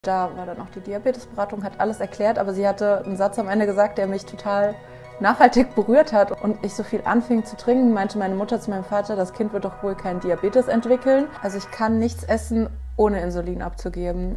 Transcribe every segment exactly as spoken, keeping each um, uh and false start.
Da war dann auch die Diabetesberatung, hat alles erklärt, aber sie hatte einen Satz am Ende gesagt, der mich total nachhaltig berührt hat. Und ich so viel anfing zu trinken, meinte meine Mutter zu meinem Vater, das Kind wird doch wohl keinen Diabetes entwickeln. Also ich kann nichts essen, ohne Insulin abzugeben.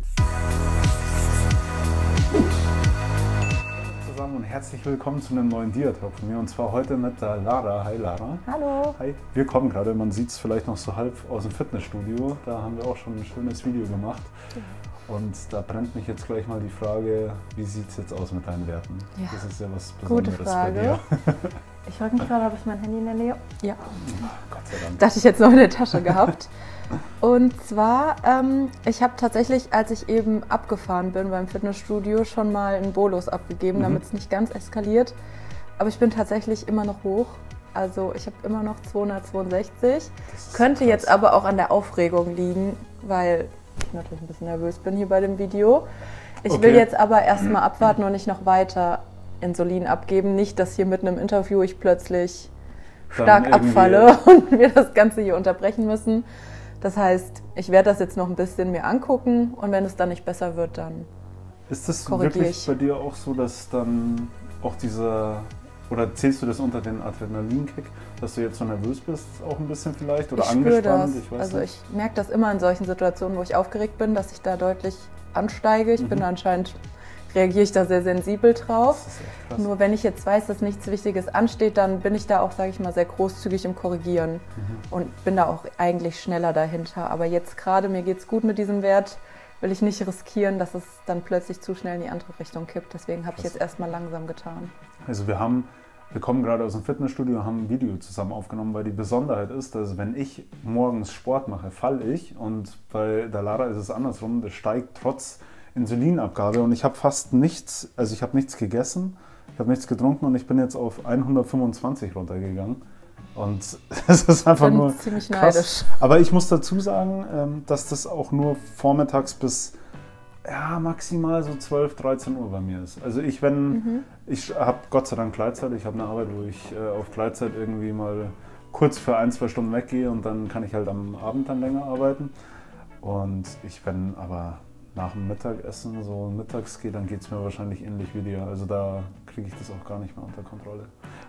Zusammen und herzlich willkommen zu einem neuen Dia-Talk von mir. Und zwar heute mit der Lara. Hi Lara. Hallo. Hi. Wir kommen gerade, man sieht es vielleicht noch so halb aus dem Fitnessstudio. Da haben wir auch schon ein schönes Video gemacht. Ja. Und da brennt mich jetzt gleich mal die Frage, wie sieht es jetzt aus mit deinen Werten? Ja. Das ist ja was Besonderes Gute Frage. bei dir. Ich frage mich gerade, habe ich mein Handy in der Nähe? Ja. Gott sei Dank. Das hatte ich jetzt noch in der Tasche gehabt. Und zwar, ähm, ich habe tatsächlich, als ich eben abgefahren bin beim Fitnessstudio, schon mal einen Bolus abgegeben, mhm. damit es nicht ganz eskaliert. Aber ich bin tatsächlich immer noch hoch. Also ich habe immer noch zweihundertzweiundsechzig. Könnte krass. Jetzt aber auch an der Aufregung liegen, weil ich natürlich ein bisschen nervös bin hier bei dem Video. Ich okay. will jetzt aber erstmal abwarten und nicht noch weiter Insulin abgeben. Nicht, dass hier mitten im Interview ich plötzlich stark abfalle und wir das Ganze hier unterbrechen müssen. Das heißt, ich werde das jetzt noch ein bisschen mir angucken und wenn es dann nicht besser wird, dann ist das korrigiere wirklich ich. Bei dir auch so, dass dann auch dieser, oder zählst du das unter den Adrenalinkick, dass du jetzt so nervös bist, auch ein bisschen vielleicht, oder ich angespannt? Das. Ich weiß also nicht. ich merke das immer in solchen Situationen, wo ich aufgeregt bin, dass ich da deutlich ansteige. Ich mhm. bin anscheinend, reagiere ich da sehr sensibel drauf. Das ist echt krass. Nur wenn ich jetzt weiß, dass nichts Wichtiges ansteht, dann bin ich da auch, sage ich mal, sehr großzügig im Korrigieren mhm. und bin da auch eigentlich schneller dahinter. Aber jetzt gerade, mir geht es gut mit diesem Wert, will ich nicht riskieren, dass es dann plötzlich zu schnell in die andere Richtung kippt. Deswegen habe ich jetzt erstmal langsam getan. Also wir haben, wir kommen gerade aus dem Fitnessstudio, haben ein Video zusammen aufgenommen, weil die Besonderheit ist, dass wenn ich morgens Sport mache, falle ich und bei der Lara ist es andersrum, das steigt trotz Insulinabgabe und ich habe fast nichts, also ich habe nichts gegessen, ich habe nichts getrunken und ich bin jetzt auf hundertfünfundzwanzig runtergegangen. Und das ist einfach bin nur ziemlich krass. Neidisch. Aber ich muss dazu sagen, dass das auch nur vormittags bis ja, maximal so zwölf, dreizehn Uhr bei mir ist. Also ich, wenn, mhm. ich habe Gott sei Dank Gleitzeit, ich habe eine Arbeit, wo ich äh, auf Gleitzeit irgendwie mal kurz für ein, zwei Stunden weggehe und dann kann ich halt am Abend dann länger arbeiten. Und ich, wenn aber nach dem Mittagessen so mittags gehe, dann geht es mir wahrscheinlich ähnlich wie dir. Also da kriege ich das auch gar nicht mehr unter Kontrolle.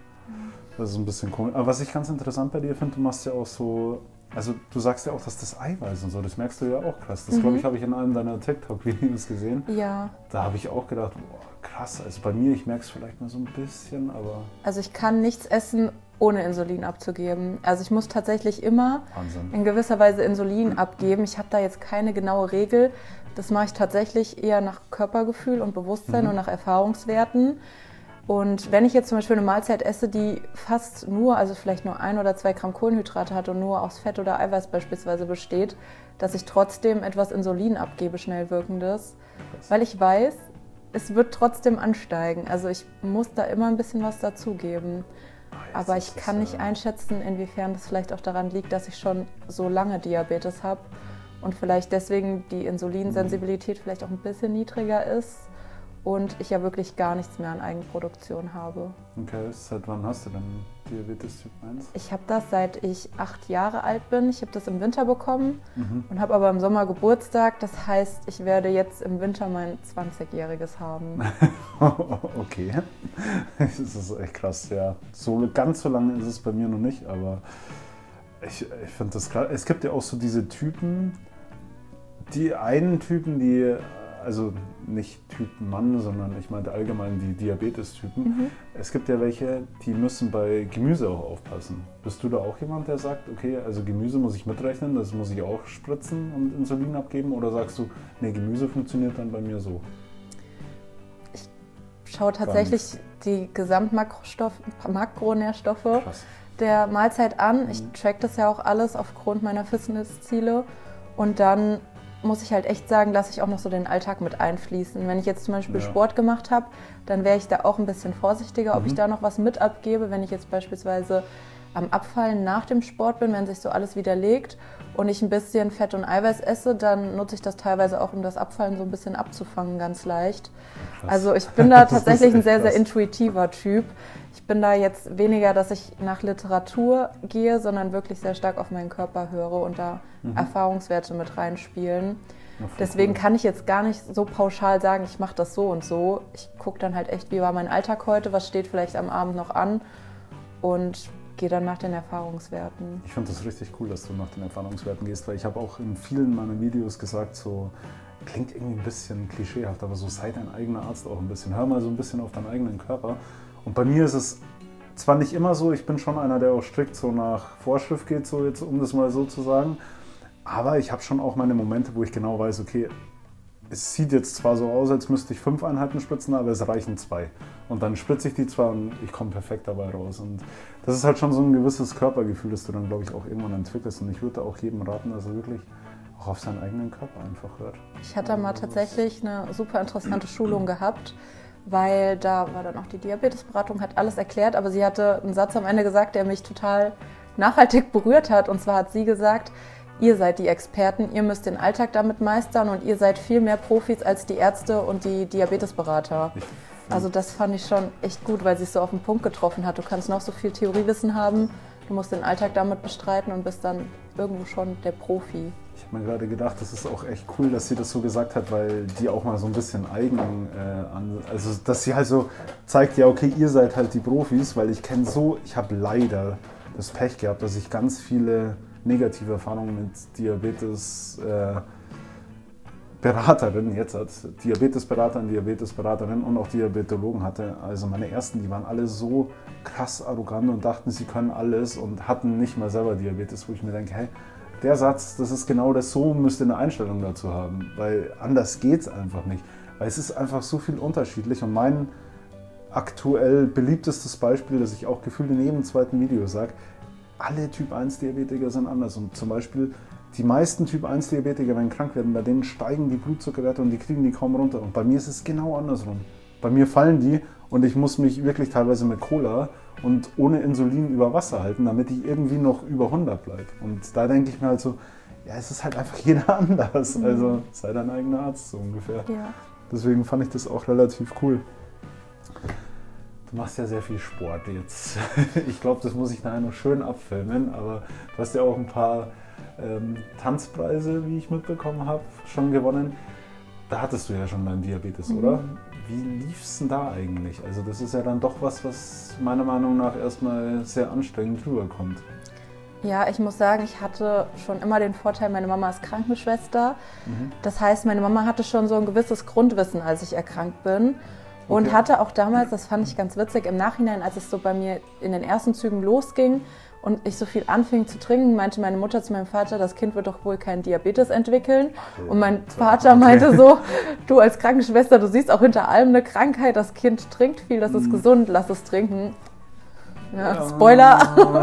Das ist ein bisschen komisch. Aber was ich ganz interessant bei dir finde, du machst ja auch so, also du sagst ja auch, dass das Eiweiß und so, das merkst du ja auch krass. Das mhm. glaube ich, habe ich in einem deiner TikTok-Videos gesehen. Ja. Da habe ich auch gedacht, boah, krass. Also bei mir, ich merke es vielleicht mal so ein bisschen, aber... Also ich kann nichts essen, ohne Insulin abzugeben. Also ich muss tatsächlich immer Wahnsinn. in gewisser Weise Insulin abgeben. Ich habe da jetzt keine genaue Regel. Das mache ich tatsächlich eher nach Körpergefühl und Bewusstsein mhm. und nach Erfahrungswerten. Und wenn ich jetzt zum Beispiel eine Mahlzeit esse, die fast nur, also vielleicht nur ein oder zwei Gramm Kohlenhydrate hat und nur aus Fett oder Eiweiß beispielsweise besteht, dass ich trotzdem etwas Insulin abgebe, schnell wirkendes, weil ich weiß, es wird trotzdem ansteigen. Also ich muss da immer ein bisschen was dazugeben. Aber ich kann nicht einschätzen, inwiefern das vielleicht auch daran liegt, dass ich schon so lange Diabetes habe und vielleicht deswegen die Insulinsensibilität vielleicht auch ein bisschen niedriger ist. Und ich ja wirklich gar nichts mehr an Eigenproduktion habe. Okay, seit wann hast du denn Diabetes Typ eins? Ich habe das seit ich acht Jahre alt bin. Ich habe das im Winter bekommen mhm. und habe aber im Sommer Geburtstag. Das heißt, ich werde jetzt im Winter mein zwanzigjähriges haben. Okay, das ist echt krass, ja. So, ganz so lange ist es bei mir noch nicht, aber ich, ich finde das krass. Es gibt ja auch so diese Typen, die einen Typen, die... Also nicht Typ Mann, sondern ich meinte allgemein die Diabetes-Typen. Mhm. Es gibt ja welche, die müssen bei Gemüse auch aufpassen. Bist du da auch jemand, der sagt, okay, also Gemüse muss ich mitrechnen, das muss ich auch spritzen und Insulin abgeben? Oder sagst du, nee, Gemüse funktioniert dann bei mir so? Ich schaue tatsächlich die Gesamtmakronährstoffe Krass. der Mahlzeit an. Ich track das ja auch alles aufgrund meiner Fitnessziele und dann muss ich halt echt sagen, lasse ich auch noch so den Alltag mit einfließen. Wenn ich jetzt zum Beispiel ja. Sport gemacht habe, dann wäre ich da auch ein bisschen vorsichtiger, ob mhm. ich da noch was mit abgebe. Wenn ich jetzt beispielsweise am Abfallen nach dem Sport bin, wenn sich so alles widerlegt und ich ein bisschen Fett und Eiweiß esse, dann nutze ich das teilweise auch, um das Abfallen so ein bisschen abzufangen, ganz leicht. Krass. Also ich bin da tatsächlich ein sehr, sehr intuitiver Typ. Ich bin da jetzt weniger, dass ich nach Literatur gehe, sondern wirklich sehr stark auf meinen Körper höre und da mhm. Erfahrungswerte mit reinspielen. Deswegen cool. kann ich jetzt gar nicht so pauschal sagen, ich mache das so und so. Ich gucke dann halt echt, wie war mein Alltag heute, was steht vielleicht am Abend noch an und gehe dann nach den Erfahrungswerten. Ich finde das richtig cool, dass du nach den Erfahrungswerten gehst, weil ich habe auch in vielen meiner Videos gesagt, so klingt irgendwie ein bisschen klischeehaft, aber so sei dein eigener Arzt auch ein bisschen. Hör mal so ein bisschen auf deinen eigenen Körper. Und bei mir ist es zwar nicht immer so, ich bin schon einer, der auch strikt so nach Vorschrift geht, so jetzt, um das mal so zu sagen, aber ich habe schon auch meine Momente, wo ich genau weiß, okay, es sieht jetzt zwar so aus, als müsste ich fünf Einheiten spritzen, aber es reichen zwei. Und dann spritze ich die zwei und ich komme perfekt dabei raus. Und das ist halt schon so ein gewisses Körpergefühl, das du dann, glaube ich, auch irgendwann entwickelst. Und ich würde auch jedem raten, dass er wirklich auch auf seinen eigenen Körper einfach hört. Ich hatte mal tatsächlich eine super interessante Schulung gehabt, weil da war dann auch die Diabetesberatung, hat alles erklärt, aber sie hatte einen Satz am Ende gesagt, der mich total nachhaltig berührt hat. Und zwar hat sie gesagt, ihr seid die Experten, ihr müsst den Alltag damit meistern und ihr seid viel mehr Profis als die Ärzte und die Diabetesberater. Also das fand ich schon echt gut, weil sie es so auf den Punkt getroffen hat. Du kannst noch so viel Theoriewissen haben, du musst den Alltag damit bestreiten und bist dann irgendwo schon der Profi. Ich habe mir gerade gedacht, das ist auch echt cool, dass sie das so gesagt hat, weil die auch mal so ein bisschen eigen, äh, an, also dass sie halt so zeigt, ja okay, ihr seid halt die Profis, weil ich kenne so, ich habe leider das Pech gehabt, dass ich ganz viele negative Erfahrungen mit Diabetes äh, Beraterin jetzt hat, Diabetesberaterin, Diabetesberaterin und auch Diabetologen hatte. Also meine ersten, die waren alle so krass arrogant und dachten, sie können alles und hatten nicht mal selber Diabetes, wo ich mir denke, hey, der Satz, das ist genau das, so müsst ihr eine Einstellung dazu haben, weil anders geht es einfach nicht. Weil es ist einfach so viel unterschiedlich und mein aktuell beliebtestes Beispiel, das ich auch gefühlt in jedem zweiten Video sage, alle Typ eins Diabetiker sind anders und zum Beispiel die meisten Typ eins Diabetiker, wenn krank werden, bei denen steigen die Blutzuckerwerte und die kriegen die kaum runter. Und bei mir ist es genau andersrum. Bei mir fallen die und ich muss mich wirklich teilweise mit Cola und ohne Insulin über Wasser halten, damit ich irgendwie noch über hundert bleibe. Und da denke ich mir halt so, ja, es ist halt einfach jeder anders. Mhm. Also sei dein eigener Arzt so ungefähr. Ja. Deswegen fand ich das auch relativ cool. Du machst ja sehr viel Sport jetzt. Ich glaube, das muss ich nachher noch schön abfilmen, aber du hast ja auch ein paar ähm, Tanzpreise, wie ich mitbekommen habe, schon gewonnen. Da hattest du ja schon deinen Diabetes, mhm. oder? Wie lief es denn da eigentlich? Also das ist ja dann doch was, was meiner Meinung nach erstmal sehr anstrengend rüberkommt. Ja, ich muss sagen, ich hatte schon immer den Vorteil, meine Mama ist Krankenschwester. Mhm. Das heißt, meine Mama hatte schon so ein gewisses Grundwissen, als ich erkrankt bin. Und okay. hatte auch damals, das fand ich ganz witzig, im Nachhinein, als es so bei mir in den ersten Zügen losging und ich so viel anfing zu trinken, meinte meine Mutter zu meinem Vater, das Kind wird doch wohl keinen Diabetes entwickeln. Okay. Und mein Vater okay. meinte so, du als Krankenschwester, du siehst auch hinter allem eine Krankheit, das Kind trinkt viel, das ist mm. gesund, lass es trinken. Ja, ja. Spoiler,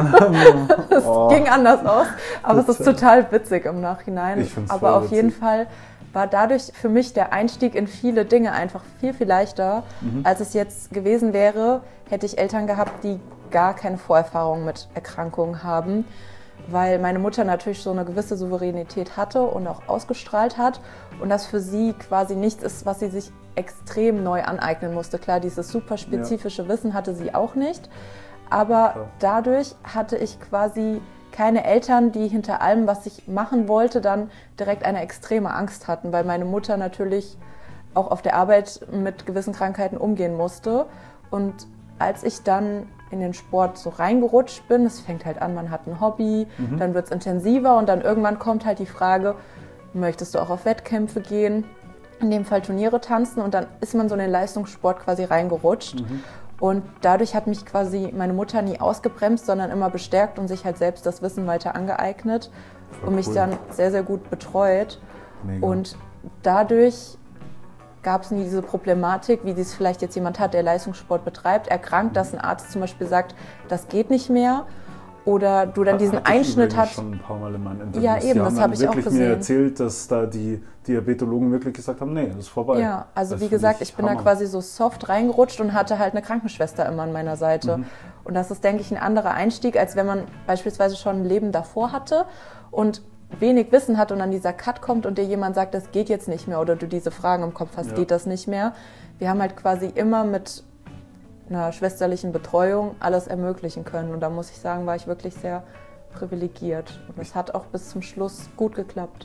es oh. ging anders aus, aber es ist total witzig im Nachhinein. Ich find's aber auf witzig. jeden Fall war dadurch für mich der Einstieg in viele Dinge einfach viel, viel leichter, mhm. als es jetzt gewesen wäre, hätte ich Eltern gehabt, die gar keine Vorerfahrung mit Erkrankungen haben, weil meine Mutter natürlich so eine gewisse Souveränität hatte und auch ausgestrahlt hat und das für sie quasi nichts ist, was sie sich extrem neu aneignen musste. Klar, dieses super spezifische ja. Wissen hatte sie auch nicht, aber ja. dadurch hatte ich quasi keine Eltern, die hinter allem, was ich machen wollte, dann direkt eine extreme Angst hatten, weil meine Mutter natürlich auch auf der Arbeit mit gewissen Krankheiten umgehen musste. Und als ich dann in den Sport so reingerutscht bin, es fängt halt an, man hat ein Hobby, mhm. dann wird es intensiver und dann irgendwann kommt halt die Frage, möchtest du auch auf Wettkämpfe gehen, in dem Fall Turniere tanzen und dann ist man so in den Leistungssport quasi reingerutscht. Mhm. Und dadurch hat mich quasi meine Mutter nie ausgebremst, sondern immer bestärkt und sich halt selbst das Wissen weiter angeeignet Voll und mich cool. dann sehr, sehr gut betreut. Mega. Und dadurch gab es nie diese Problematik, wie es vielleicht jetzt jemand hat, der Leistungssport betreibt, erkrankt, dass ein Arzt zum Beispiel sagt, das geht nicht mehr. Oder du dann diesen Einschnitt hast. Schon ein paar Mal in meinen Interviews. Ja, eben, das habe ich auch gesehen. Die haben mir erzählt, dass da die Diabetologen wirklich gesagt haben, nee, das ist vorbei. Ja, also das wie gesagt, ich, ich bin Hammer. da quasi so soft reingerutscht und hatte halt eine Krankenschwester immer an meiner Seite. Mhm. Und das ist, denke ich, ein anderer Einstieg, als wenn man beispielsweise schon ein Leben davor hatte und wenig Wissen hat und dann dieser Cut kommt und dir jemand sagt, das geht jetzt nicht mehr oder du diese Fragen im Kopf hast, ja. geht das nicht mehr. Wir haben halt quasi immer mit einer schwesterlichen Betreuung alles ermöglichen können. Und da muss ich sagen, war ich wirklich sehr privilegiert. Und es hat auch bis zum Schluss gut geklappt.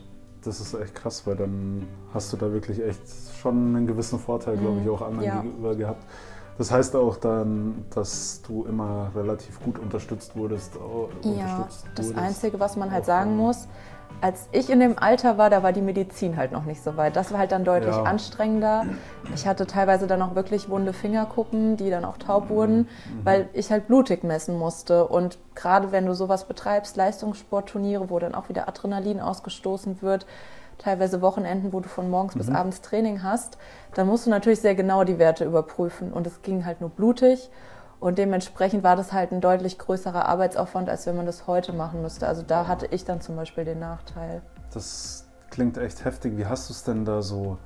das ist echt krass, weil dann hast du da wirklich echt schon einen gewissen Vorteil, mhm. glaube ich, auch anderen ja. gegenüber gehabt. Das heißt auch dann, dass du immer relativ gut unterstützt wurdest. Ja, unterstützt das wurdest. Einzige, was man halt sagen muss, als ich in dem Alter war, da war die Medizin halt noch nicht so weit. Das war halt dann deutlich ja. anstrengender. Ich hatte teilweise dann auch wirklich wunde Fingerkuppen, die dann auch taub wurden, mhm. weil ich halt blutig messen musste. Und gerade wenn du sowas betreibst, Leistungssportturniere, wo dann auch wieder Adrenalin ausgestoßen wird, teilweise Wochenenden, wo du von morgens mhm. bis abends Training hast, dann musst du natürlich sehr genau die Werte überprüfen. Und es ging halt nur blutig. Und dementsprechend war das halt ein deutlich größerer Arbeitsaufwand, als wenn man das heute machen müsste. Also da hatte ich dann zum Beispiel den Nachteil. Das klingt echt heftig. Wie hast du es denn da so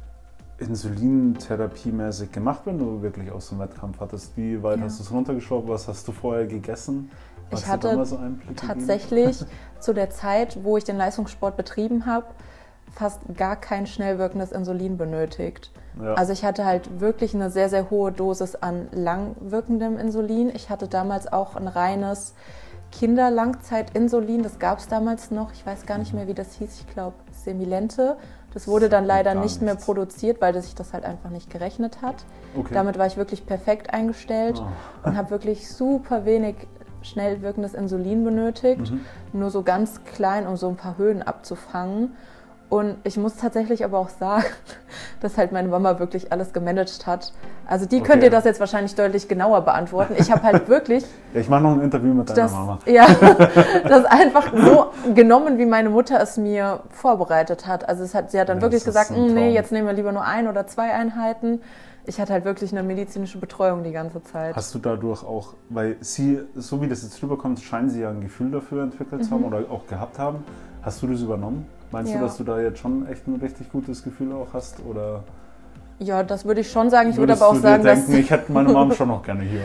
insulintherapiemäßig gemacht, wenn du wirklich aus dem Wettkampf hattest? Wie weit ja. hast du es runtergeschraubt? Was hast du vorher gegessen? Hast ich hatte so tatsächlich zu der Zeit, wo ich den Leistungssport betrieben habe, fast gar kein schnell wirkendes Insulin benötigt. Ja. Also ich hatte halt wirklich eine sehr, sehr hohe Dosis an langwirkendem Insulin. Ich hatte damals auch ein reines Kinderlangzeitinsulin, das gab es damals noch. Ich weiß gar nicht mehr, wie das hieß. Ich glaube, Semilente. Das wurde dann leider nicht mehr produziert, weil sich das halt einfach nicht gerechnet hat. Okay. Damit war ich wirklich perfekt eingestellt oh. und habe wirklich super wenig schnell wirkendes Insulin benötigt. Mhm. Nur so ganz klein, um so ein paar Höhen abzufangen. Und ich muss tatsächlich aber auch sagen, dass halt meine Mama wirklich alles gemanagt hat. Also die okay. könnt ihr das jetzt wahrscheinlich deutlich genauer beantworten. Ich habe halt wirklich... ja, ich mache noch ein Interview mit deiner das, Mama. Ja, das einfach so genommen, wie meine Mutter es mir vorbereitet hat. Also es hat, sie hat dann ja, wirklich gesagt, nee, jetzt nehmen wir lieber nur ein oder zwei Einheiten. Ich hatte halt wirklich eine medizinische Betreuung die ganze Zeit. Hast du dadurch auch, weil sie, so wie das jetzt rüberkommt, scheinen sie ja ein Gefühl dafür entwickelt zu mhm. haben oder auch gehabt haben. Hast du das übernommen? Meinst ja. du, dass du da jetzt schon echt ein richtig gutes Gefühl auch hast? Oder ja, das würde ich schon sagen. Ich würde aber auch sagen, dass... denken, ich hätte meine Mom schon noch gerne hier.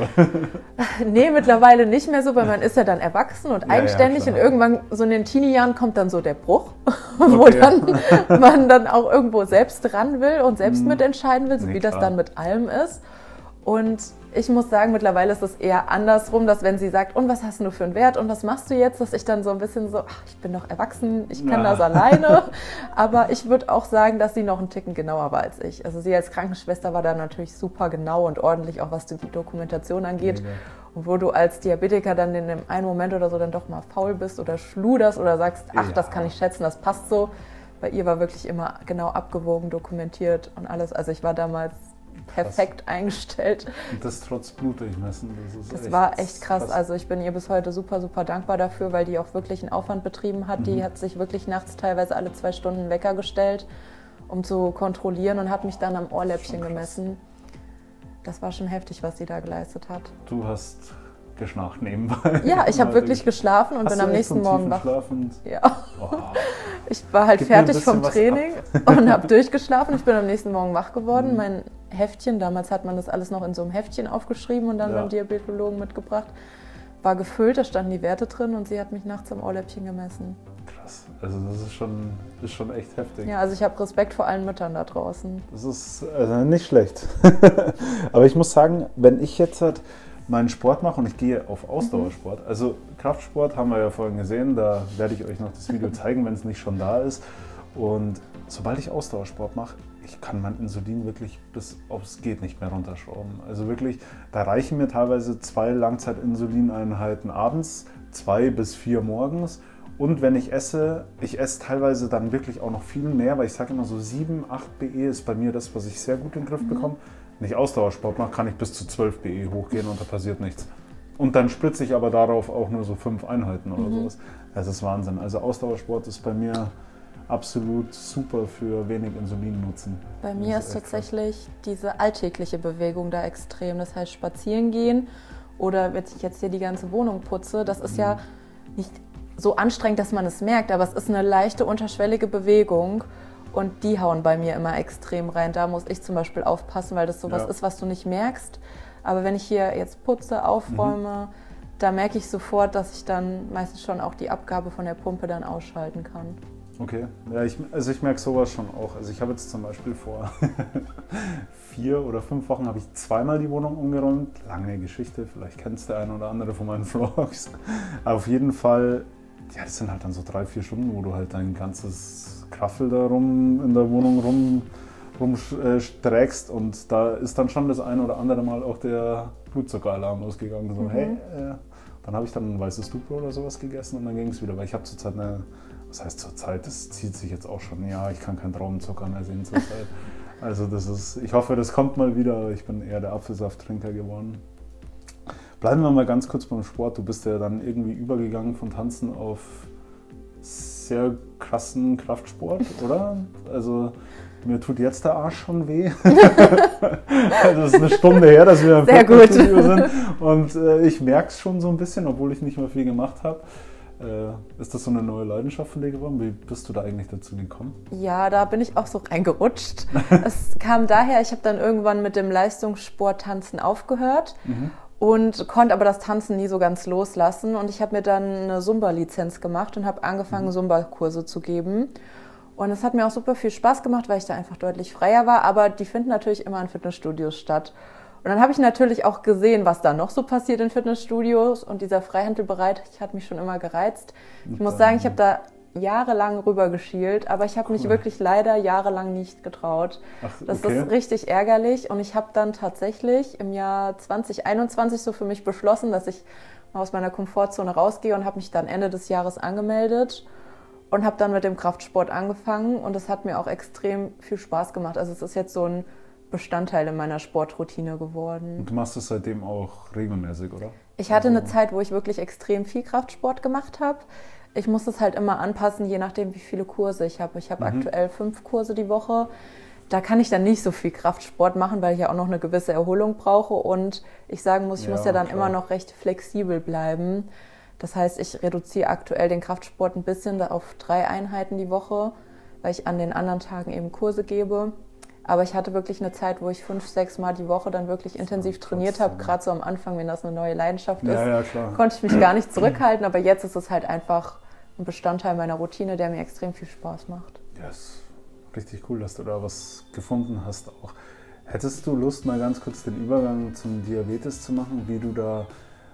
Nee, mittlerweile nicht mehr so, weil man ist ja dann erwachsen und ja, eigenständig ja, und irgendwann so in den Teenie-Jahren kommt dann so der Bruch, okay. wo dann man dann auch irgendwo selbst ran will und selbst hm. mitentscheiden will, so nee, wie klar. das dann mit allem ist. Und ich muss sagen, mittlerweile ist es eher andersrum, dass wenn sie sagt, und was hast du für einen Wert und was machst du jetzt, dass ich dann so ein bisschen so, ach, ich bin doch erwachsen, ich kann ja. das alleine. Aber ich würde auch sagen, dass sie noch einen Ticken genauer war als ich. Also sie als Krankenschwester war da natürlich super genau und ordentlich, auch was die Dokumentation angeht. Ja. Und wo du als Diabetiker dann in dem einen Moment oder so dann doch mal faul bist oder schluderst oder sagst, ach, ja. das kann ich schätzen, das passt so. Bei ihr war wirklich immer genau abgewogen, dokumentiert und alles. Also ich war damals perfekt krass. Eingestellt. Und das trotz Blutdurchmessen. Das, ist das echt war echt krass. krass. Also ich bin ihr bis heute super, super dankbar dafür, weil die auch wirklich einen Aufwand betrieben hat. Mhm. Die hat sich wirklich nachts teilweise alle zwei Stunden Wecker gestellt, um zu kontrollieren und hat mich dann am Ohrläppchen gemessen. Das war schon heftig, was sie da geleistet hat. Du hast geschnarcht nebenbei. Ja, ich habe wirklich geschlafen und hast bin am nächsten Morgen wach. Ja. Oh. Ich war halt Gib fertig vom Training und habe durchgeschlafen. Ich bin am nächsten Morgen wach geworden. Mhm. Mein Heftchen, damals hat man das alles noch in so einem Heftchen aufgeschrieben und dann ja. beim Diabetologen mitgebracht, war gefüllt, da standen die Werte drin und sie hat mich nachts am Ohrläppchen gemessen. Krass, also das ist schon, ist schon echt heftig. Ja, also ich habe Respekt vor allen Müttern da draußen. Das ist also nicht schlecht. Aber ich muss sagen, wenn ich jetzt halt meinen Sport mache und ich gehe auf Ausdauersport, mhm. also Kraftsport haben wir ja vorhin gesehen, da werde ich euch noch das Video zeigen, wenn es nicht schon da ist. Und sobald ich Ausdauersport mache, ich kann mein Insulin wirklich bis aufs geht nicht mehr runterschrauben. Also wirklich, da reichen mir teilweise zwei Langzeit-Insulineinheiten abends, zwei bis vier morgens. Und wenn ich esse, ich esse teilweise dann wirklich auch noch viel mehr, weil ich sage immer so sieben, acht B E ist bei mir das, was ich sehr gut in den Griff mhm. bekomme. Wenn ich Ausdauersport mache, kann ich bis zu zwölf B E hochgehen und da passiert nichts. Und dann spritze ich aber darauf auch nur so fünf Einheiten oder mhm. sowas. Das ist Wahnsinn. Also Ausdauersport ist bei mir absolut super für wenig Insulinnutzen. Bei mir ist, ist tatsächlich krass. Diese alltägliche Bewegung da extrem. Das heißt spazieren gehen oder wenn ich jetzt hier die ganze Wohnung putze, das ist mhm. ja nicht so anstrengend, dass man es merkt, aber es ist eine leichte, unterschwellige Bewegung und die hauen bei mir immer extrem rein. Da muss ich zum Beispiel aufpassen, weil das sowas ja. ist, was du nicht merkst. Aber wenn ich hier jetzt putze, aufräume, mhm. da merke ich sofort, dass ich dann meistens schon auch die Abgabe von der Pumpe dann ausschalten kann. Okay, ja, ich, also ich merke sowas schon auch. Also ich habe jetzt zum Beispiel vor vier oder fünf Wochen habe ich zweimal die Wohnung umgeräumt. Lange Geschichte, vielleicht kennst du eine oder andere von meinen Vlogs. Aber auf jeden Fall, ja, das sind halt dann so drei, vier Stunden, wo du halt dein ganzes Kraffel da rum in der Wohnung rum, rumsträgst und da ist dann schon das ein oder andere Mal auch der Blutzuckeralarm losgegangen. So, mhm. hey, äh, dann habe ich dann ein weißes Duplo oder sowas gegessen und dann ging es wieder, weil ich habe zurzeit eine, was heißt zurzeit, das zieht sich jetzt auch schon, ja, ich kann keinen Traubenzucker mehr sehen zurzeit. Also das ist, ich hoffe, das kommt mal wieder, aber ich bin eher der Apfelsafttrinker geworden. Bleiben wir mal ganz kurz beim Sport. Du bist ja dann irgendwie übergegangen von Tanzen auf sehr krassen Kraftsport, oder? Also mir tut jetzt der Arsch schon weh. Also es ist eine Stunde her, dass wir im Fitnessstudio sind und äh, ich merke es schon so ein bisschen, obwohl ich nicht mehr viel gemacht habe. Äh, ist das so eine neue Leidenschaft von dir geworden? Wie bist du da eigentlich dazu gekommen? Ja, da bin ich auch so reingerutscht. Es kam daher, ich habe dann irgendwann mit dem Leistungssport-Tanzen aufgehört. Mhm. Und konnte aber das Tanzen nie so ganz loslassen. Und ich habe mir dann eine Zumba-Lizenz gemacht und habe angefangen, mhm. Zumba-Kurse zu geben. Und es hat mir auch super viel Spaß gemacht, weil ich da einfach deutlich freier war. Aber die finden natürlich immer in Fitnessstudios statt. Und dann habe ich natürlich auch gesehen, was da noch so passiert in Fitnessstudios. Und dieser Freihandelbereich hat mich schon immer gereizt. Ich muss sagen, ich habe da jahrelang rüber geschielt, aber ich habe cool. mich wirklich leider jahrelang nicht getraut. Ach, das okay. ist richtig ärgerlich und ich habe dann tatsächlich im Jahr zwanzig einundzwanzig so für mich beschlossen, dass ich mal aus meiner Komfortzone rausgehe und habe mich dann Ende des Jahres angemeldet und habe dann mit dem Kraftsport angefangen und es hat mir auch extrem viel Spaß gemacht. Also es ist jetzt so ein Bestandteil in meiner Sportroutine geworden. Und du machst es seitdem auch regelmäßig, oder? Ich hatte also eine Zeit, wo ich wirklich extrem viel Kraftsport gemacht habe. Ich muss es halt immer anpassen, je nachdem, wie viele Kurse ich habe. Ich habe mhm. aktuell fünf Kurse die Woche. Da kann ich dann nicht so viel Kraftsport machen, weil ich ja auch noch eine gewisse Erholung brauche. Und ich sagen muss, ich ja, muss ja dann klar. immer noch recht flexibel bleiben. Das heißt, ich reduziere aktuell den Kraftsport ein bisschen auf drei Einheiten die Woche, weil ich an den anderen Tagen eben Kurse gebe. Aber ich hatte wirklich eine Zeit, wo ich fünf, sechs Mal die Woche dann wirklich intensiv trainiert habe. Gerade so am Anfang, wenn das eine neue Leidenschaft ist, ja, ja, klar. konnte ich mich gar nicht zurückhalten. Aber jetzt ist es halt einfach ein Bestandteil meiner Routine, der mir extrem viel Spaß macht. Ja, ist richtig cool, dass du da was gefunden hast auch. Hättest du Lust, mal ganz kurz den Übergang zum Diabetes zu machen? Wie du da,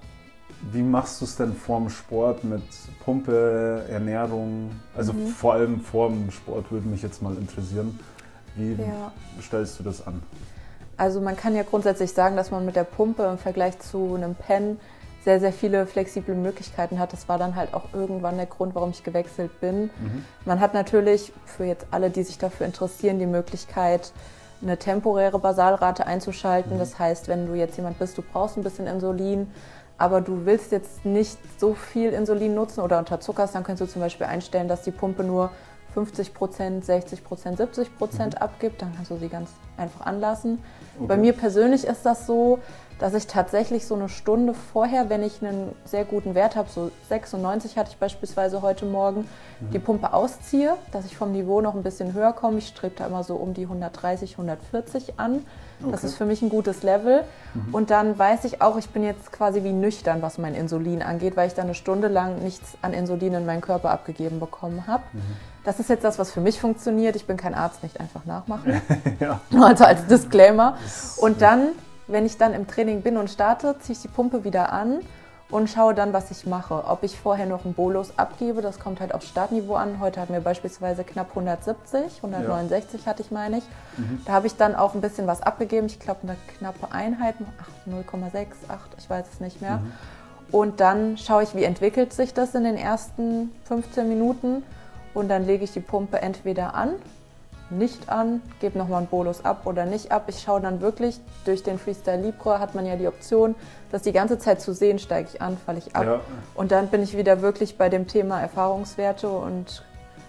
wie machst du es denn vorm Sport mit Pumpe, Ernährung? Also mhm. vor allem vorm Sport würde mich jetzt mal interessieren. Wie ja. stellst du das an? Also man kann ja grundsätzlich sagen, dass man mit der Pumpe im Vergleich zu einem Pen sehr, sehr viele flexible Möglichkeiten hat. Das war dann halt auch irgendwann der Grund, warum ich gewechselt bin. Mhm. Man hat natürlich für jetzt alle, die sich dafür interessieren, die Möglichkeit, eine temporäre Basalrate einzuschalten. Mhm. Das heißt, wenn du jetzt jemand bist, du brauchst ein bisschen Insulin, aber du willst jetzt nicht so viel Insulin nutzen oder unterzuckerst, dann kannst du zum Beispiel einstellen, dass die Pumpe nur fünfzig Prozent, sechzig Prozent, siebzig Prozent mhm. abgibt, dann kannst du sie ganz einfach anlassen. Okay. Bei mir persönlich ist das so, dass ich tatsächlich so eine Stunde vorher, wenn ich einen sehr guten Wert habe, so sechsundneunzig hatte ich beispielsweise heute Morgen, mhm. die Pumpe ausziehe, dass ich vom Niveau noch ein bisschen höher komme. Ich strebe da immer so um die hundertdreißig, hundertvierzig an. Okay. Das ist für mich ein gutes Level. Mhm. Und dann weiß ich auch, ich bin jetzt quasi wie nüchtern, was mein Insulin angeht, weil ich da eine Stunde lang nichts an Insulin in meinen Körper abgegeben bekommen habe. Mhm. Das ist jetzt das, was für mich funktioniert. Ich bin kein Arzt, nicht einfach nachmachen. Ja. Also als Disclaimer. Und dann, wenn ich dann im Training bin und starte, ziehe ich die Pumpe wieder an und schaue dann, was ich mache. Ob ich vorher noch einen Bolus abgebe, das kommt halt aufs Startniveau an. Heute hatten wir beispielsweise knapp hundertsiebzig, hundertneunundsechzig ja. hatte ich, meine ich. Mhm. Da habe ich dann auch ein bisschen was abgegeben. Ich glaube, eine knappe Einheit, null Komma sechs, acht, ich weiß es nicht mehr. Mhm. Und dann schaue ich, wie entwickelt sich das in den ersten fünfzehn Minuten. Und dann lege ich die Pumpe entweder an, nicht an, gebe nochmal einen Bolus ab oder nicht ab. Ich schaue dann wirklich, durch den Freestyle Libre hat man ja die Option, das die ganze Zeit zu sehen, steige ich an, falle ich ab. Ja. Und dann bin ich wieder wirklich bei dem Thema Erfahrungswerte und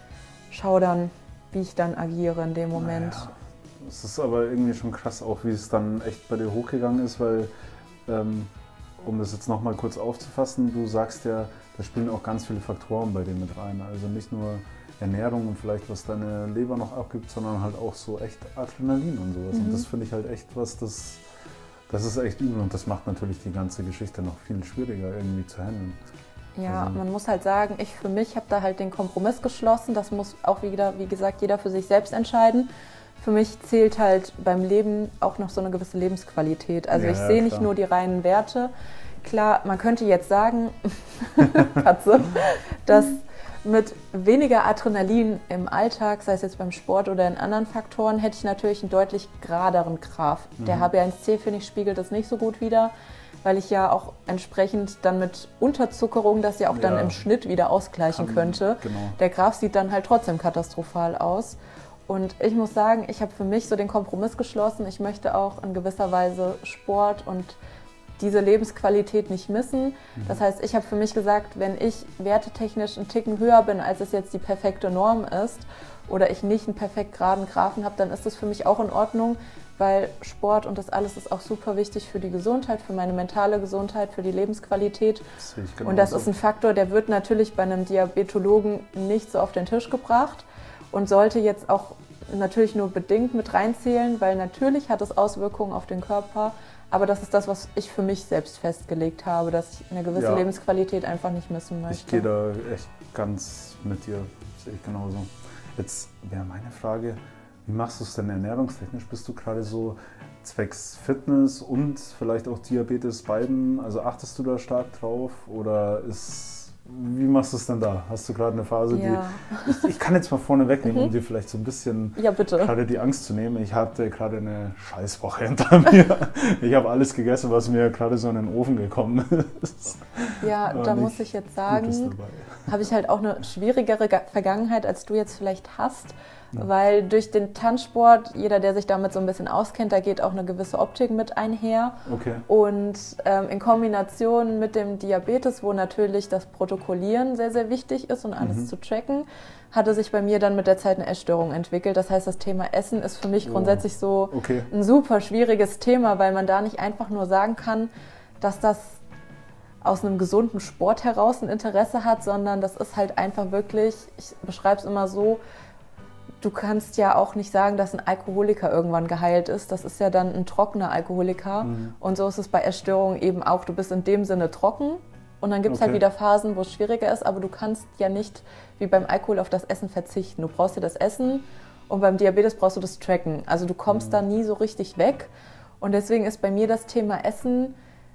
schaue dann, wie ich dann agiere in dem Moment. Naja. Es ist aber irgendwie schon krass auch, wie es dann echt bei dir hochgegangen ist, weil, ähm, um das jetzt nochmal kurz aufzufassen, du sagst ja, da spielen auch ganz viele Faktoren bei dir mit rein. Also nicht nur Ernährung und vielleicht was deine Leber noch abgibt, sondern halt auch so echt Adrenalin und sowas. Mhm. Und das finde ich halt echt was, das, das ist echt übel und das macht natürlich die ganze Geschichte noch viel schwieriger irgendwie zu handeln. Ja, also man muss halt sagen, ich für mich habe da halt den Kompromiss geschlossen. Das muss auch wieder, wie gesagt, jeder für sich selbst entscheiden. Für mich zählt halt beim Leben auch noch so eine gewisse Lebensqualität. Also ja, ich sehe ja, nicht nur die reinen Werte. klar, man könnte jetzt sagen, Katze, dass mit weniger Adrenalin im Alltag, sei es jetzt beim Sport oder in anderen Faktoren, hätte ich natürlich einen deutlich geraderen Graph. Mhm. Der H b eins C, finde ich, spiegelt das nicht so gut wider, weil ich ja auch entsprechend dann mit Unterzuckerung das ja auch dann ja. im Schnitt wieder ausgleichen Kann, könnte. Genau. Der Graph sieht dann halt trotzdem katastrophal aus. Und ich muss sagen, ich habe für mich so den Kompromiss geschlossen. Ich möchte auch in gewisser Weise Sport und diese Lebensqualität nicht missen. Das heißt, ich habe für mich gesagt, wenn ich wertetechnisch einen Ticken höher bin, als es jetzt die perfekte Norm ist, oder ich nicht einen perfekt geraden Graphen habe, dann ist das für mich auch in Ordnung, weil Sport und das alles ist auch super wichtig für die Gesundheit, für meine mentale Gesundheit, für die Lebensqualität. Das sehe ich genau und das so. Ist ein Faktor, der wird natürlich bei einem Diabetologen nicht so auf den Tisch gebracht und sollte jetzt auch natürlich nur bedingt mit reinzählen, weil natürlich hat es Auswirkungen auf den Körper. Aber das ist das, was ich für mich selbst festgelegt habe, dass ich eine gewisse ja. Lebensqualität einfach nicht missen möchte. Ich gehe da echt ganz mit dir, sehe ich genauso. Jetzt wäre meine Frage, wie machst du es denn ernährungstechnisch? Bist du gerade so zwecks Fitness und vielleicht auch Diabetes beiden? Also achtest du da stark drauf oder ist... Wie machst du es denn da? Hast du gerade eine Phase, ja. die... Ich, ich kann jetzt mal vorne wegnehmen, mhm. um dir vielleicht so ein bisschen ja, gerade die Angst zu nehmen. Ich hatte gerade eine Scheißwoche hinter mir. Ich habe alles gegessen, was mir gerade so in den Ofen gekommen ist. Ja, Aber da muss ich jetzt sagen, habe ich halt auch eine schwierigere Vergangenheit, als du jetzt vielleicht hast. Ja. Weil durch den Tanzsport, jeder, der sich damit so ein bisschen auskennt, da geht auch eine gewisse Optik mit einher. Okay. Und ähm, in Kombination mit dem Diabetes, wo natürlich das Protokollieren sehr, sehr wichtig ist und alles mhm. zu tracken, hatte sich bei mir dann mit der Zeit eine Essstörung entwickelt. Das heißt, das Thema Essen ist für mich oh. grundsätzlich so okay. ein super schwieriges Thema, weil man da nicht einfach nur sagen kann, dass das aus einem gesunden Sport heraus ein Interesse hat, sondern das ist halt einfach wirklich, ich beschreibe es immer so, du kannst ja auch nicht sagen, dass ein Alkoholiker irgendwann geheilt ist. Das ist ja dann ein trockener Alkoholiker. Mhm. Und so ist es bei Essstörungen eben auch. Du bist in dem Sinne trocken und dann gibt es okay. halt wieder Phasen, wo es schwieriger ist. Aber du kannst ja nicht wie beim Alkohol auf das Essen verzichten. Du brauchst ja das Essen und beim Diabetes brauchst du das Tracken. Also du kommst mhm. da nie so richtig weg. Und deswegen ist bei mir das Thema Essen...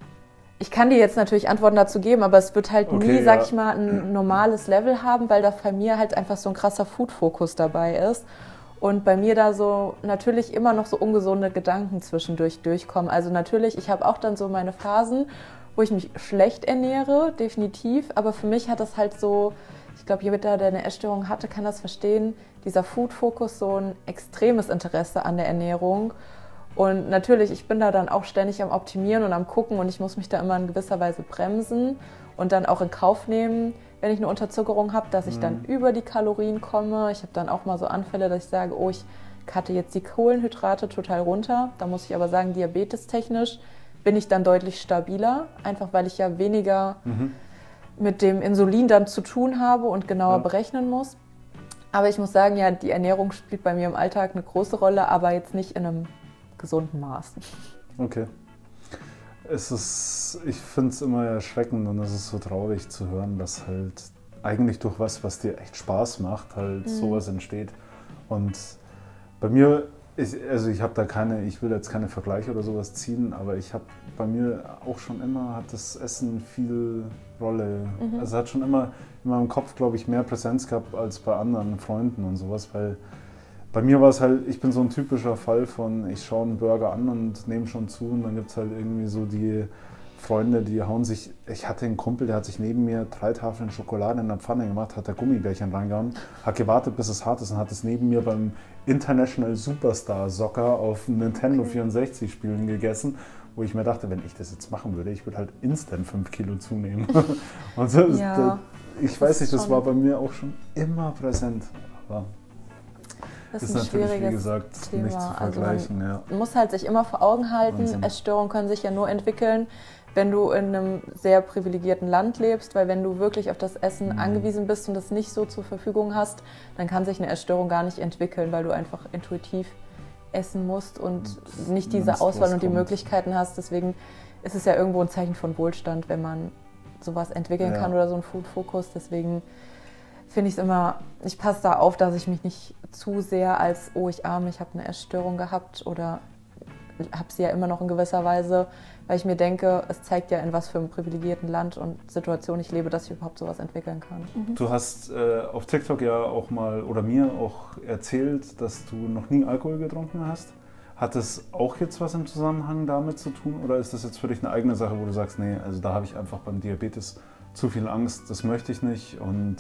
Ich kann dir jetzt natürlich Antworten dazu geben, aber es wird halt okay, nie, ja. sag ich mal, ein normales Level haben, weil da bei mir halt einfach so ein krasser Food-Fokus dabei ist. Und bei mir da so natürlich immer noch so ungesunde Gedanken zwischendurch durchkommen. Also natürlich, ich habe auch dann so meine Phasen, wo ich mich schlecht ernähre, definitiv. Aber für mich hat das halt so, ich glaube, jeder, der eine Essstörung hatte, kann das verstehen, dieser Food-Fokus, so ein extremes Interesse an der Ernährung. Und natürlich, ich bin da dann auch ständig am Optimieren und am Gucken und ich muss mich da immer in gewisser Weise bremsen und dann auch in Kauf nehmen, wenn ich eine Unterzuckerung habe, dass ich mhm. dann über die Kalorien komme. Ich habe dann auch mal so Anfälle, dass ich sage, oh, ich cutte jetzt die Kohlenhydrate total runter. Da muss ich aber sagen, diabetestechnisch bin ich dann deutlich stabiler, einfach weil ich ja weniger mhm. mit dem Insulin dann zu tun habe und genauer ja. berechnen muss. Aber ich muss sagen, ja, die Ernährung spielt bei mir im Alltag eine große Rolle, aber jetzt nicht in einem gesunden Maß. Okay. Es ist, ich finde es immer erschreckend und es ist so traurig zu hören, dass halt eigentlich durch was, was dir echt Spaß macht, halt mhm. sowas entsteht. Und bei mir, ist, also ich habe da keine, ich will jetzt keine Vergleiche oder sowas ziehen, aber ich habe bei mir auch schon immer, hat das Essen viel Rolle, mhm. also hat schon immer in meinem Kopf, glaube ich, mehr Präsenz gehabt als bei anderen Freunden und sowas, weil bei mir war es halt, ich bin so ein typischer Fall von, ich schaue einen Burger an und nehme schon zu und dann gibt es halt irgendwie so die Freunde, die hauen sich, ich hatte einen Kumpel, der hat sich neben mir drei Tafeln Schokolade in der Pfanne gemacht, hat da Gummibärchen reingehauen, hat gewartet, bis es hart ist und hat es neben mir beim International Superstar Soccer auf Nintendo vierundsechzig Spielen gegessen, wo ich mir dachte, wenn ich das jetzt machen würde, ich würde halt instant fünf Kilo zunehmen. Und so, ja, das, ich weiß nicht, das war bei mir auch schon immer präsent. Aber das ist, ist ein natürlich, schwieriges wie gesagt, Thema. nicht zu vergleichen. Also man ja. muss halt sich immer vor Augen halten, Wahnsinn. Essstörungen können sich ja nur entwickeln, wenn du in einem sehr privilegierten Land lebst, weil wenn du wirklich auf das Essen mhm. angewiesen bist und das nicht so zur Verfügung hast, dann kann sich eine Essstörung gar nicht entwickeln, weil du einfach intuitiv essen musst und nicht diese Auswahl und die Möglichkeiten hast. Deswegen ist es ja irgendwo ein Zeichen von Wohlstand, wenn man sowas entwickeln ja. kann oder so einen Food-Fokus. Deswegen finde ich es immer, ich passe da auf, dass ich mich nicht zu sehr als, oh, ich arme, ich habe eine Essstörung gehabt oder habe sie ja immer noch in gewisser Weise, weil ich mir denke, es zeigt ja, in was für einem privilegierten Land und Situation ich lebe, dass ich überhaupt sowas entwickeln kann. Mhm. Du hast äh, auf TikTok ja auch mal oder mir auch erzählt, dass du noch nie Alkohol getrunken hast. Hat das auch jetzt was im Zusammenhang damit zu tun oder ist das jetzt für dich eine eigene Sache, wo du sagst, nee, also da habe ich einfach beim Diabetes zu viel Angst, das möchte ich nicht und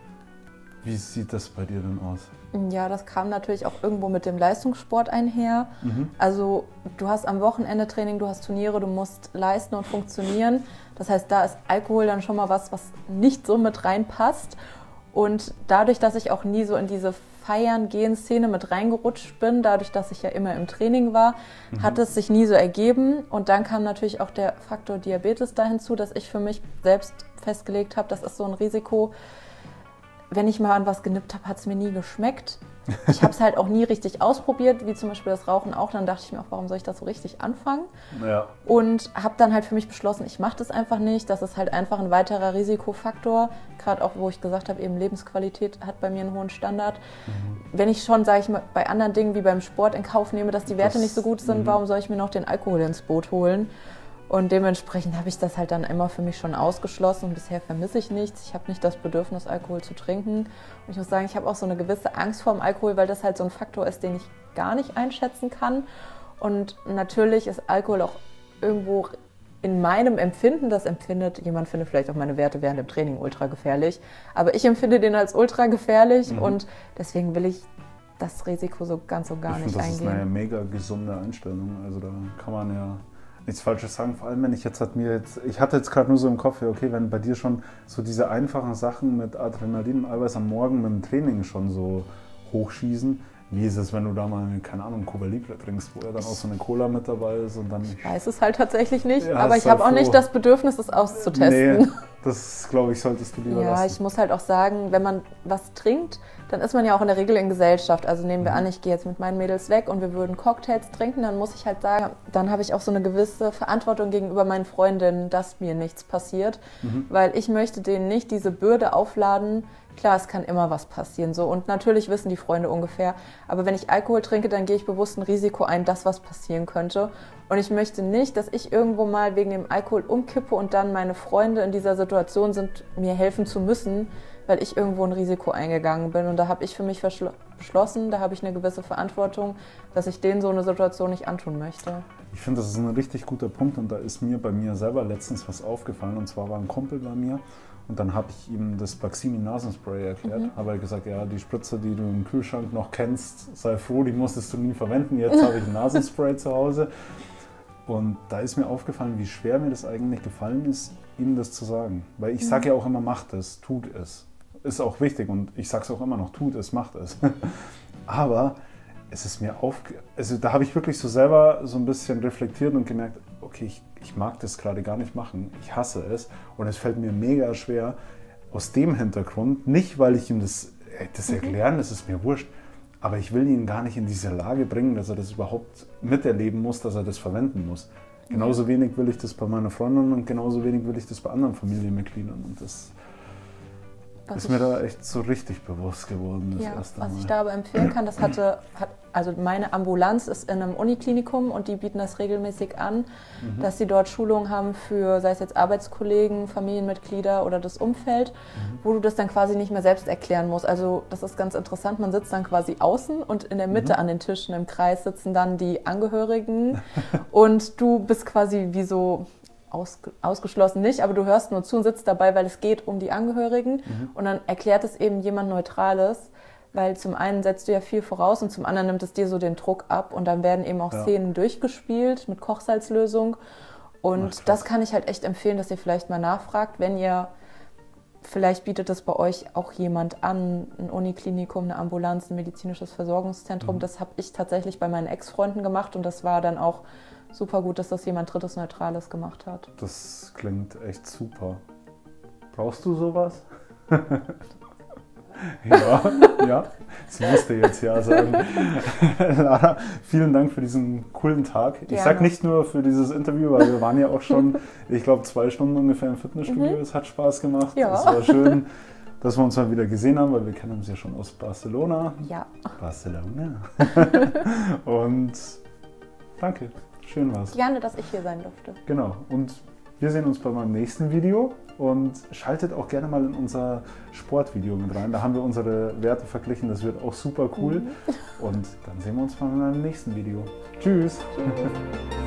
wie sieht das bei dir denn aus? Ja, das kam natürlich auch irgendwo mit dem Leistungssport einher. Mhm. Also du hast am Wochenende Training, du hast Turniere, du musst leisten und funktionieren. Das heißt, da ist Alkohol dann schon mal was, was nicht so mit reinpasst. Und dadurch, dass ich auch nie so in diese Feiern-Gehen-Szene mit reingerutscht bin, dadurch, dass ich ja immer im Training war, mhm. hat es sich nie so ergeben. Und dann kam natürlich auch der Faktor Diabetes da hinzu, dass ich für mich selbst festgelegt habe, das ist so ein Risiko. Wenn ich mal an was genippt habe, hat es mir nie geschmeckt. Ich habe es halt auch nie richtig ausprobiert, wie zum Beispiel das Rauchen auch. Dann dachte ich mir auch, warum soll ich das so richtig anfangen? Ja. Und habe dann halt für mich beschlossen, ich mache das einfach nicht. Das ist halt einfach ein weiterer Risikofaktor. Gerade auch, wo ich gesagt habe, eben Lebensqualität hat bei mir einen hohen Standard. Mhm. Wenn ich schon, sage ich mal, bei anderen Dingen wie beim Sport in Kauf nehme, dass die Werte das, nicht so gut sind, mhm. warum soll ich mir noch den Alkohol ins Boot holen? Und dementsprechend habe ich das halt dann immer für mich schon ausgeschlossen. Und bisher vermisse ich nichts. Ich habe nicht das Bedürfnis, Alkohol zu trinken. Und ich muss sagen, ich habe auch so eine gewisse Angst vor dem Alkohol, weil das halt so ein Faktor ist, den ich gar nicht einschätzen kann. Und natürlich ist Alkohol auch irgendwo in meinem Empfinden, das empfindet, jemand findet vielleicht auch meine Werte während dem Training ultra gefährlich. Aber ich empfinde den als ultra gefährlich mhm. und deswegen will ich das Risiko so ganz und gar ich nicht find, eingehen. Das ist eine mega gesunde Einstellung. Also da kann man ja nichts Falsches sagen, vor allem wenn ich jetzt hat mir jetzt, ich hatte jetzt gerade nur so im Kopf, okay, wenn bei dir schon so diese einfachen Sachen mit Adrenalin und Eiweiß am Morgen mit dem Training schon so hochschießen, wie ist es, wenn du da mal, keine Ahnung, Cuba Libre trinkst, wo ja dann auch so eine Cola mit dabei ist und dann... Ich weiß es halt tatsächlich nicht, ja, aber ich habe auch nicht das Bedürfnis, es auszutesten. Nee, das glaube ich, solltest du lieber ja, lassen. Ja, ich muss halt auch sagen, wenn man was trinkt, dann ist man ja auch in der Regel in Gesellschaft. Also nehmen wir mhm. an, ich gehe jetzt mit meinen Mädels weg und wir würden Cocktails trinken, dann muss ich halt sagen, dann habe ich auch so eine gewisse Verantwortung gegenüber meinen Freundinnen, dass mir nichts passiert, mhm. weil ich möchte denen nicht diese Bürde aufladen. Klar, es kann immer was passieren so und natürlich wissen die Freunde ungefähr, aber wenn ich Alkohol trinke, dann gehe ich bewusst ein Risiko ein, dass was passieren könnte und ich möchte nicht, dass ich irgendwo mal wegen dem Alkohol umkippe und dann meine Freunde in dieser Situation sind, mir helfen zu müssen, weil ich irgendwo ein Risiko eingegangen bin und da habe ich für mich beschlossen, da habe ich eine gewisse Verantwortung, dass ich denen so eine Situation nicht antun möchte. Ich finde, das ist ein richtig guter Punkt und da ist mir bei mir selber letztens was aufgefallen und zwar war ein Kumpel bei mir. Und dann habe ich ihm das Baqsimi-Nasenspray erklärt. Mhm. Habe gesagt, ja, die Spritze, die du im Kühlschrank noch kennst, sei froh, die musstest du nie verwenden. Jetzt habe ich ein Nasenspray zu Hause. Und da ist mir aufgefallen, wie schwer mir das eigentlich gefallen ist, ihm das zu sagen. Weil ich sage ja auch immer, macht es, tut es. Ist auch wichtig und ich sage es auch immer noch, tut es, macht es. Aber es ist mir aufge... Also da habe ich wirklich so selber so ein bisschen reflektiert und gemerkt, okay, ich, ich mag das gerade gar nicht machen. Ich hasse es und es fällt mir mega schwer aus dem Hintergrund. Nicht, weil ich ihm das, das erklären, das ist mir wurscht, aber ich will ihn gar nicht in diese Lage bringen, dass er das überhaupt miterleben muss, dass er das verwenden muss. Genauso wenig will ich das bei meiner Freundin und genauso wenig will ich das bei anderen Familienmitgliedern. Und das was ist mir da echt so richtig bewusst geworden. Das ja, erste was Mal. ich da aber empfehlen kann, das hatte, hat, also meine Ambulanz ist in einem Uniklinikum und die bieten das regelmäßig an, mhm. dass sie dort Schulungen haben für, sei es jetzt Arbeitskollegen, Familienmitglieder oder das Umfeld, mhm. wo du das dann quasi nicht mehr selbst erklären musst. Also das ist ganz interessant, man sitzt dann quasi außen und in der Mitte mhm. an den Tischen im Kreis sitzen dann die Angehörigen und du bist quasi wie so... ausgeschlossen nicht, aber du hörst nur zu und sitzt dabei, weil es geht um die Angehörigen mhm. und dann erklärt es eben jemand Neutrales, weil zum einen setzt du ja viel voraus und zum anderen nimmt es dir so den Druck ab und dann werden eben auch ja. Szenen durchgespielt mit Kochsalzlösung und Ach, das kann ich halt echt empfehlen, dass ihr vielleicht mal nachfragt, wenn ihr, vielleicht bietet es bei euch auch jemand an, ein Uniklinikum, eine Ambulanz, ein medizinisches Versorgungszentrum, mhm. das habe ich tatsächlich bei meinen Ex-Freunden gemacht und das war dann auch super gut, dass das jemand Drittes Neutrales gemacht hat. Das klingt echt super. Brauchst du sowas? ja, ja. Sie musste jetzt ja sagen. Lara, vielen Dank für diesen coolen Tag. Ich Gerne. Sag nicht nur für dieses Interview, weil wir waren ja auch schon, ich glaube, zwei Stunden ungefähr im Fitnessstudio. Mhm. Es hat Spaß gemacht. Ja. Es war schön, dass wir uns mal wieder gesehen haben, weil wir kennen uns ja schon aus Barcelona. Ja. Barcelona. Und Danke, schön war's. Gerne, dass ich hier sein durfte. Genau, und wir sehen uns bei meinem nächsten Video und schaltet auch gerne mal in unser Sportvideo mit rein. Da haben wir unsere Werte verglichen, das wird auch super cool. Mhm. Und dann sehen wir uns bei meinem nächsten Video. Tschüss! Tschüss.